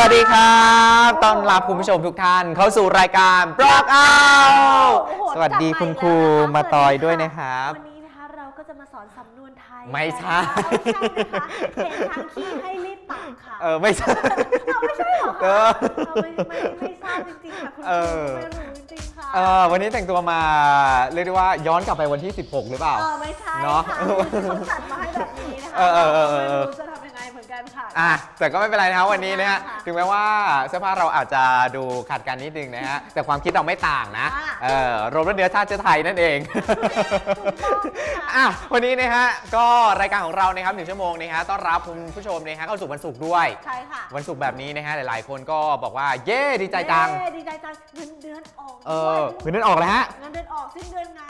วัสดีครับต้อนรับคุณผู้ชมทุกท่านเข้าสู่รายการบล็อกเอาสวัสดีคุณครูมาตอยด้วยนะครับวันนี้นะคะเราก็จะมาสอนสำนวนไทยไม่ใช่นะคะเห็นช้างขี้ให้รีบตักค่ะไม่ใช่ไม่ใช่หรอคะไม่ทราบจริงๆค่ะคุณครูไม่รู้จริงๆค่ะวันนี้แต่งตัวมาเรียกได้ว่าย้อนกลับไปวันที่16หรือเปล่าไม่ใช่เนาะเขาจัดมาให้แบบนี้นะคะไม่รู้จะทำยังไงเหมือนกันค่ะแต่ก็ไม่เป็นไรนะครับวันนี้นะฮะถึงแม้ว่าเสื้อผ้าเราอาจจะดูขัดกันนิดนึงนะฮะแต่ความคิดเราไม่ต่างนะรวมแล้วเนื้อชาติไทยนั่นเองวันนี้นะฮะก็รายการของเรานะครับ1 ชั่วโมงนะฮะต้อนรับคุณผู้ชมนะฮะเข้าสู่วันศุกร์ด้วยใช่ค่ะวันศุกร์แบบนี้นะฮะหลายๆคนก็บอกว่าเย้ดีใจจังดีใจจังเงินเดือนออกเงินเดือนออกแล้วฮะเงินเดือนออกสิ้นเดือนไง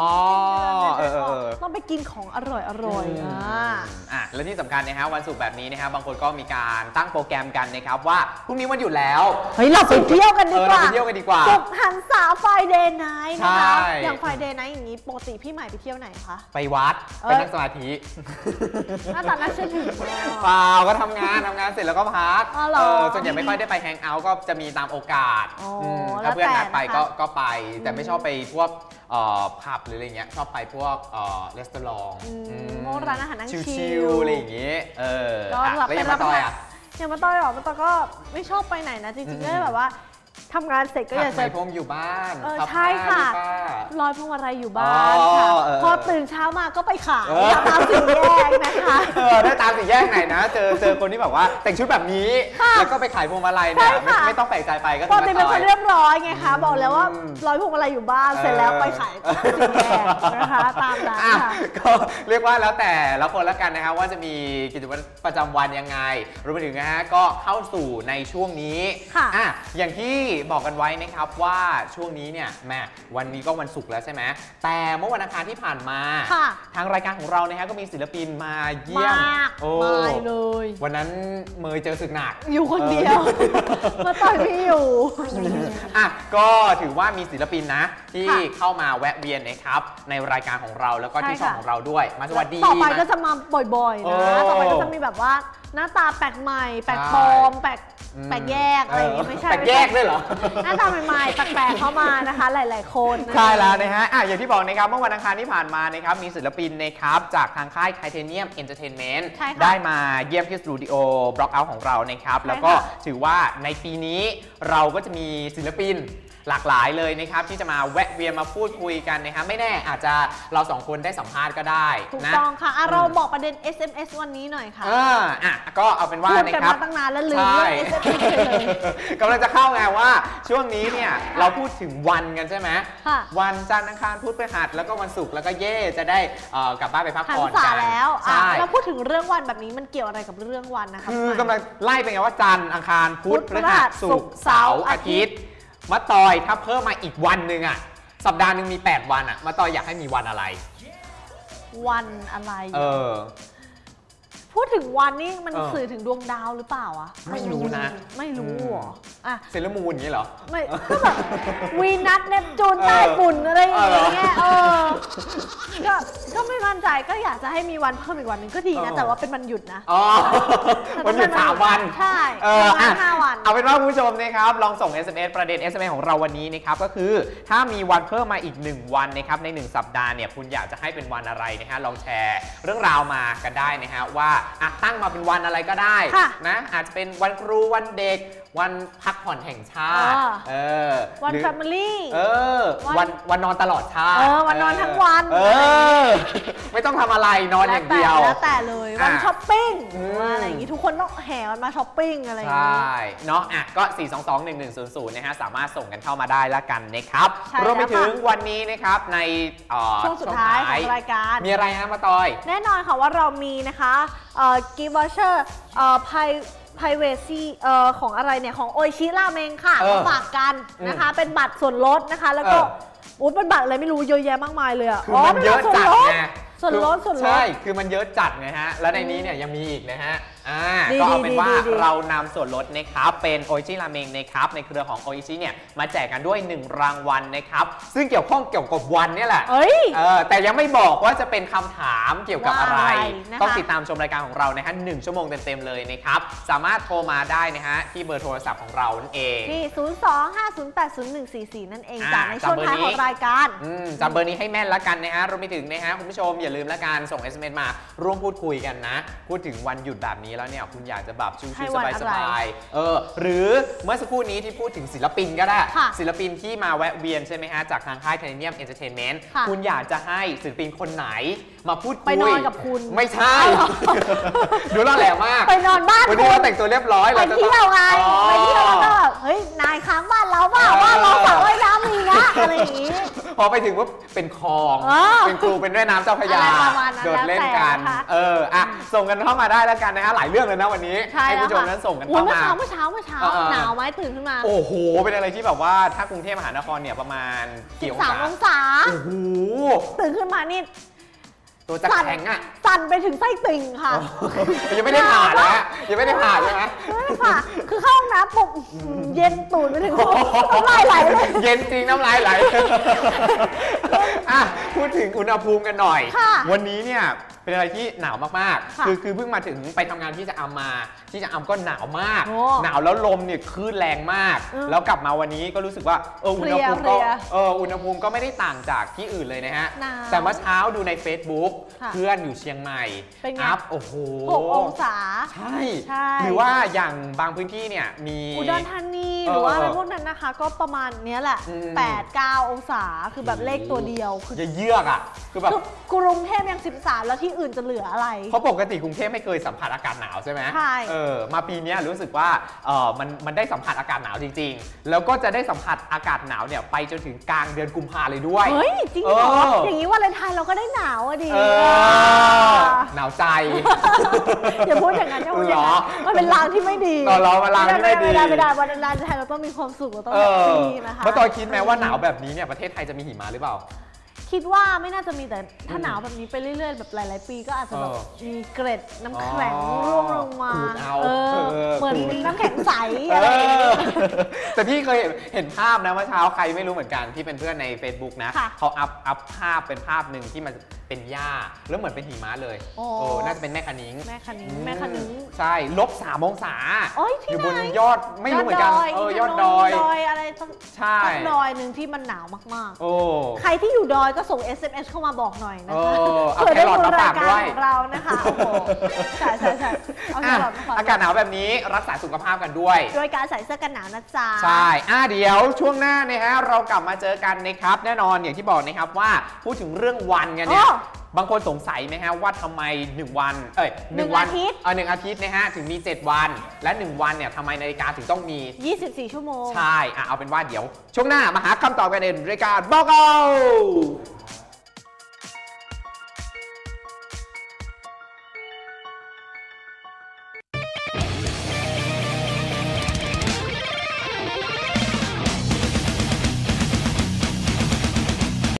ต้องไปกินของอร่อยและที่สำคัญนะฮะวันศุกร์แบบนี้นะฮะบางคนก็มีการตั้งโปรแกรมกันนะครับว่าพรุ่งนี้วันหยุดแล้วเฮ้ยเราไปเที่ยวกันดีกว่าไปเที่ยวกันดีกว่าศุกร์หันษาไฟเดย์ไนท์นะคะอย่างไฟเดย์ไนท์อย่างนี้ปกติพี่ใหม่ไปเที่ยวไหนคะไปวัดไปนั่งสมาธิหน้าตาน่าเชื่อถือเปล่าก็ทำงานเสร็จแล้วก็พักส่วนใหญ่ไม่ค่อยได้ไปแฮงเอาท์ก็จะมีตามโอกาสถ้าเพื่อนนัดไปก็ไปแต่ไม่ชอบไปพวกผับหรืออะไรเงี้ยชอบไปพวกรีสอร์ทร้านอาหารนั่งชิลอะไรอย่างเงี้ยแล้วยังมาต่อยอย่างมาต่อยมาต่อยก็ไม่ชอบไปไหนนะจริงๆก็แบบว่าทำงานเสร็จก็อยากจะพรมอยู่บ้านใช่ค่ะลอยพวงมาลัยอยู่บ้านค่ะพอตื่นเช้ามาก็ไปขายตามสี่แยกนะคะได้ตามสี่แยกไหนนะเจอคนที่แบบว่าแต่งชุดแบบนี้แล้วก็ไปขายพวงมาลัยเนี่ยไม่ต้องแปลกใจไปก็ปกติเป็นคนเรียบร้อยไงคะบอกแล้วว่าลอยพวงมาลัยอยู่บ้านเสร็จแล้วไปขายสี่แยกนะคะตามนั้นค่ะก็เรียกว่าแล้วแต่ละคนละกันนะคะว่าจะมีกิจวัตรประจำวันยังไงรวมไปถึงนะฮะก็เข้าสู่ในช่วงนี้อย่างที่บอกกันไว้นะครับว่าช่วงนี้เนี่ยแม่วันนี้ก็วันศุกร์แล้วใช่ไหมแต่เมื่อวันอังคารที่ผ่านมาทางรายการของเรานะฮะก็มีศิลปินมาเยี่ยมมาเลยวันนั้นเมย์เจอศึกหนักอยู่คนเดียวมาต่อยพี่อยู่ก็ถือว่ามีศิลปินนะที่เข้ามาแวะเวียนนะครับในรายการของเราแล้วก็ที่ช่องของเราด้วยมาสวัสดีต่อไปก็จะมาบ่อยๆนะต่อไปก็จะมีแบบว่าหน้าตาแปลกใหม่แปลกปลอมแปลกแยกอะไรอย่างเงี้ยไม่ใช่แปลกแยกด้วยเหรอหน้าตาใหม่ๆแปลกๆเข้ามานะคะหลายๆคนใช่แล้วนะฮะอย่างที่บอกนะครับเมื่อวันอังคารที่ผ่านมานะครับมีศิลปินนะครับจากทางค่ายไทเทเนียมเอนเตอร์เทนเมนต์ได้มาเยี่ยมที่สตูดิโอบล็อกเอาท์ของเรานะครับแล้วก็ถือว่าในปีนี้เราก็จะมีศิลปินหลากหลายเลยนะครับที่จะมาแวะเวียนมาพูดคุยกันนะครับไม่แน่อาจจะเราสองคนได้สัมภาษณ์ก็ได้ถูกต้องค่ะเราบอกประเด็น SMS วันนี้หน่อยค่ะก็เอาเป็นว่านะครับพูดกันมาตั้งนานแล้วลืมเรื่อง SMS เลยกำลังจะเข้าไงว่าช่วงนี้เนี่ยเราพูดถึงวันกันใช่ไหมวันจันทร์อังคารพุธพฤหัสแล้วก็วันศุกร์แล้วก็จะได้กลับบ้านไปพักผ่อนกันแล้วเราพูดถึงเรื่องวันแบบนี้มันเกี่ยวอะไรกับเรื่องวันนะคะคือกำลังไล่ไปไงว่าจันทร์อังคารพุธพฤหัสศุกร์เสาร์อาทิตย์มาตอยถ้าเพิ่มมาอีกวันหนึ่งสัปดาห์หนึ่งมี8วันมาตอยอยากให้มีวันอะไรวันอะไรพูดถึงวันนี้มันสื่อถึงดวงดาวหรือเปล่าไม่รู้นะไม่รู้หรอเซเลมูนอย่างนี้เหรอไม่ก็แบบวีนัสเนปจูนใต้ฝุ่นอะไรอย่างเงี้ยก็ไม่มั่นใจก็อยากจะให้มีวันเพิ่มอีกวันหนึ่งก็ดีนะแต่ว่าเป็นวันหยุดนะวันหยุด3 วันใช่5 วันเอาเป็นว่าคุณผู้ชมนะครับลองส่ง SMS ประเด็น SMS ของเราวันนี้นะครับก็คือถ้ามีวันเพิ่มมาอีก1 วันนะครับใน1 สัปดาห์เนี่ยคุณอยากจะให้เป็นวันอะไรนะฮะลองแชร์เรื่องราวมากันได้นะฮะว่าตั้งมาเป็นวันอะไรก็ได้นะอาจจะเป็นวันครูวันเด็กวันพักผ่อนแห่งชาติวันแฟมิลี่วันนอนตลอดชาติวันนอนทั้งวันไม่ต้องทำอะไรนอนอย่างเดียวแล้วแต่เลยวันช้อปปิ้งอะไรอย่างงี้ทุกคนต้องแห่กันมาช้อปปิ้งอะไรอย่างงี้ใช่เนาะก็4221100นะฮะสามารถส่งกันเข้ามาได้ละกันนะครับรวมไปถึงวันนี้นะครับในช่วงสุดท้ายของรายการมีอะไรนะมาตอยแน่นอนค่ะว่าเรามีนะคะกิฟต์วอเชอร์privacy ของอะไรเนี่ยของโออิชิราเมงค่ะมาฝากกันนะคะเป็นบัตรส่วนลดนะคะแล้วก็เป็นบัตรอะไรไม่รู้เยอะแยะมากมายเลยคือมันเยอะจัดไงส่วนลดใช่คือมันเยอะจัดไงฮะแล้วในนี้เนี่ยยังมีอีกนะฮะก็เอาเป็นว่าเรานำส่วนลดนะครับเป็นโออิชิราเมงนะครับในเครือของโออิชิเนี่ยมาแจกกันด้วย1รางวัลนะครับซึ่งเกี่ยวข้องเกี่ยวกับวันนี่แหละแต่ยังไม่บอกว่าจะเป็นคำถามเกี่ยวกับอะไรต้องติดตามชมรายการของเรานะฮะ1 ชั่วโมงเต็มๆเลยนะครับสามารถโทรมาได้นะฮะที่เบอร์โทรศัพท์ของเรานั่นเองที่02-508-0144นั่นเองจากในช่วงท้ายของรายการจำเบอร์นี้ให้แม่นละกันนะฮะรวมไปถึงนะฮะคุณผู้ชมอย่าลืมละกันส่ง SMS มาร่วมพูดคุยกันนะพูดถึงวันหยุดแบบนี้แล้วเนี่ยคุณอยากจะแบบชิลๆสบายๆหรือเมื่อสักครู่นี้ที่พูดถึงศิลปินก็ได้ศิลปินที่มาแวะเวียนใช่ไหมฮะจากทางค่าย Titanium Entertainment คุณอยากจะให้ศิลปินคนไหนมาพูดคุยไปนอนกับคุณไม่ใช่ดูล่อแหลมมากไปนอนบ้านวันนี้เราแต่งตัวเรียบร้อยไปเที่ยวไงไปเที่ยวแล้วก็เฮ้ยนายค้างบ้านเราว่าเราสระว่ายน้ำมีนะอะไรอย่างนี้พอไปถึงว่าเป็นคลองเป็นครูเป็นแม่น้ำเจ้าพระยาโดดเล่นกันส่งกันเข้ามาได้แล้วกันนะฮะหลายเรื่องเลยนะวันนี้ให้ผู้ชมนั้นส่งกันเข้ามาเมื่อเช้าหนาวไหมตื่นขึ้นมาโอ้โหเป็นอะไรที่แบบว่าถ้ากรุงเทพมหานครเนี่ยประมาณ 13 องศาโอ้โหตื่นขึ้นมานี่ตัวจะแข็งอ่ะสั่นไปถึงไส้ติ่งค่ะยังไม่ได้ผ่านะยังไม่ได้ผ่าใช่ไหมไม่ได้ผ่าคือเข้าห้องน้ำปุ๊บเย็นตูดไปถึงน้ำลายไหลเลยเย็นจริงน้ำลายไหลพูดถึงอุณหภูมิกันหน่อยวันนี้เนี่ยเป็นอะไรที่หนาวมากๆคือเพิ่งมาถึงไปทำงานที่จะมาที่จะก็หนาวมากหนาวแล้วลมเนี่ยคลื่นแรงมากแล้วกลับมาวันนี้ก็รู้สึกว่าอุณหภูมิก็ไม่ได้ต่างจากที่อื่นเลยนะฮะแต่เมื่อเช้าดูใน Facebook เพื่อนอยู่เชียงใหม่อัพโอ้โห 6 องศาใช่หรือว่าอย่างบางพื้นที่เนี่ยมีอุดรธานีหรือว่าอะไรพวกนั้นนะคะก็ประมาณนี้แหละ8-9 องศาคือแบบเลขตัวเดียวคือเยือกอ่ะคือแบบกรุงเทพยัง13แล้วที่อื่นจะเหลืออะไรเพราะปกติกรุงเทพไม่เคยสัมผัสอากาศหนาวใช่ไหมใช่มาปีนี้รู้สึกว่ามันได้สัมผัสอากาศหนาวจริงๆแล้วก็จะได้สัมผัสอากาศหนาวเนี่ยไปจนถึงกลางเดือนกุมภาเลยด้วยเฮ้ยจริงเหรออย่างนี้วาเลนไทน์เราก็ได้หนาวอ่ะดิหนาวใจอย่าพูดอย่างนั้นอย่าพูดอย่างนั้นมันเป็นลางที่ไม่ดีเราลางที่ไม่ดีไม่ได้วาเลนไทน์เราต้องมีความสุขเราต้องแบบนี้นะคะเมื่อตอนคิดไหมว่าหนาวแบบนี้เนี่ยประเทศไทยจะมีหิมะหรือเปล่าคิดว่าไม่น่าจะมีแต่ถ้าหนาวแบบนี้ไปเรื่อยๆแบบหลายๆปีก็อาจจะแบบมีเกร็ดน้ำแข็งร่วงลงมาเหมือนน้ำแข็งใสอะไรแต่พี่เคยเห็นภาพนะเมื่อเช้าใครไม่รู้เหมือนกันที่เป็นเพื่อนใน Facebook นะเขาอัพภาพเป็นภาพหนึ่งที่มันเป็นหญ้าแล้วเหมือนเป็นหิมะเลยน่าจะเป็นแม่คะนิ้งใช่-3 องศาอยู่บนยอดไม่รู้เหมือนกันยอดดอยอะไรใช่ดอยหนึ่งที่มันหนาวมากๆใครที่อยู่ดอยก็ส่ง SMS เข้ามาบอกหน่อยนะคะเพื่อได้ดูรายการของเรานะคะโอ้โหใช่อากาศหนาวแบบนี้รักษาสุขภาพกันด้วยการใส่เสื้อกันหนาวนะจ๊ะใช่เดี๋ยวช่วงหน้านะฮะเรากลับมาเจอกันนะครับแน่นอนอย่างที่บอกนะครับว่าพูดถึงเรื่องวันกันเนี่ยบางคนสงสัยไหมฮะว่าทำไม1 วัน1 อาทิตย์นะฮะถึงมี7 วันและ1 วันเนี่ยทำไมนาฬิกาถึงต้องมี 24 ชั่วโมงใช่เอาเป็นว่าเดี๋ยวช่วงหน้ามาหาคำตอบกันในรายการบอกเอา